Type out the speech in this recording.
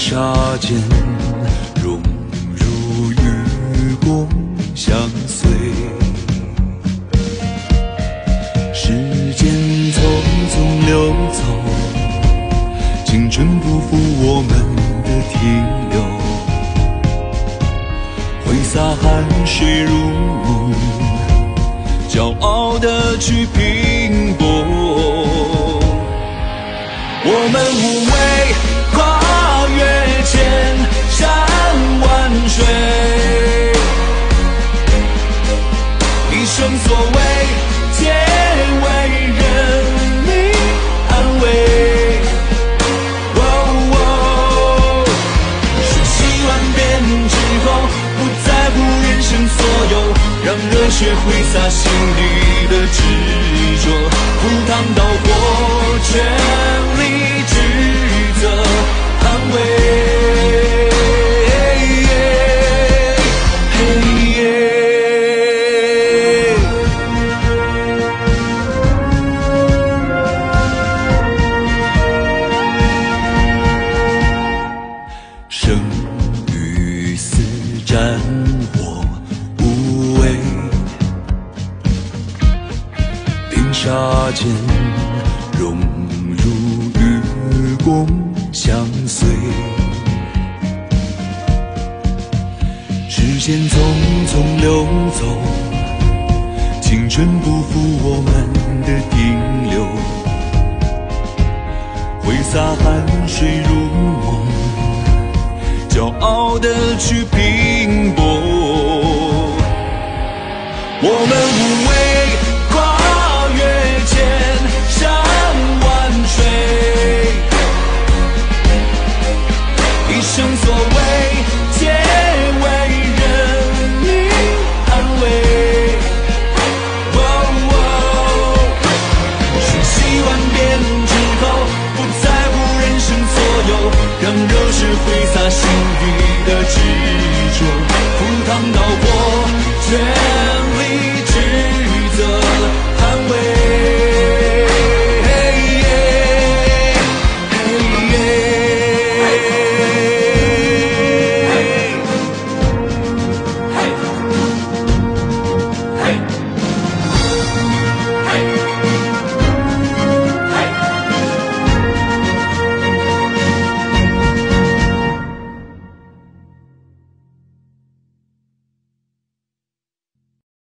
沙间融入雨光相随，时间匆匆流走，青春不负我们的停留，挥洒汗水如梦，骄傲地去拼搏。我们无畏跨越千山万水，一生所为皆为人民安慰。瞬息万变之后，不在乎人生所有，让热血挥洒心里的执着，赴汤蹈火，全力职责捍卫。生与死，战火无畏，冰沙间融入雨光相随，时间匆匆流走，青春不负我们的停留，挥洒汗水如梦，骄傲地去拼搏。我们无畏跨越千山万水，一生所为皆为人民安慰。瞬息万变之后，不在乎人生所有，让热血挥洒心里的执